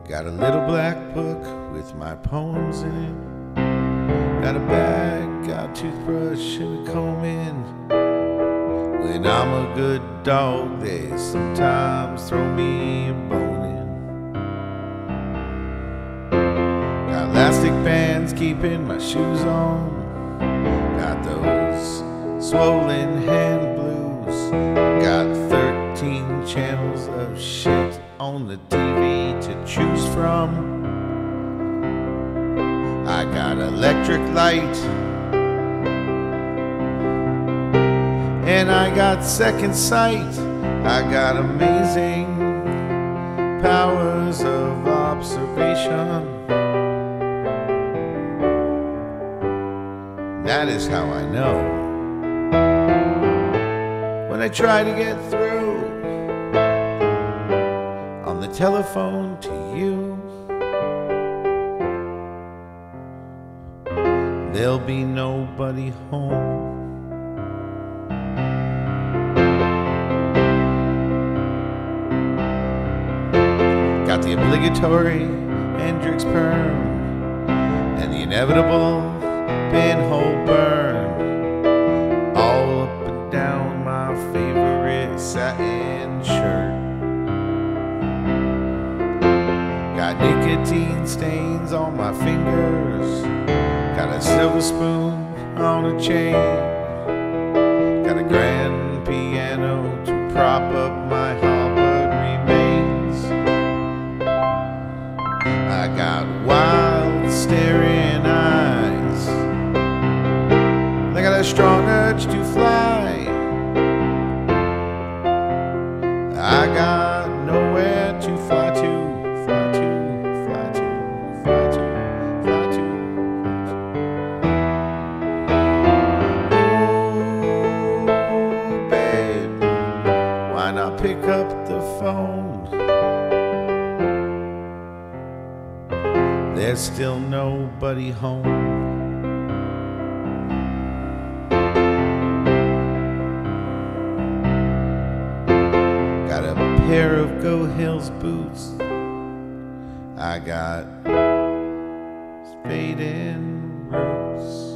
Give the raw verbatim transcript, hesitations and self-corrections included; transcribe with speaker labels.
Speaker 1: Got a little black book with my poems in it. Got a bag, got a toothbrush and a comb in. When I'm a good dog, they sometimes throw me a bone in. Got elastic bands keeping my shoes on. Got those swollen hand blues. Got thirteen channels of shit on the T V to choose from. I got electric light, and I got second sight. I got amazing powers of observation. That is how I know when I try to get through on the telephone to you. There'll be nobody home. Got the obligatory Hendrix perm and the inevitable pinhole burn all up and down my favorite satin shirt. Got nicotine stains on my fingers. Got a silver spoon on a chain. Got a grand piano to prop up my hobbled remains. I got wild staring eyes. I got a strong urge to fly. I got nowhere to fly to, fly to, fly to, fly to, fly to. Ooh, babe, why not pick up the phone? There's still nobody home. Got a pair of Go Hills boots. I got fading roots.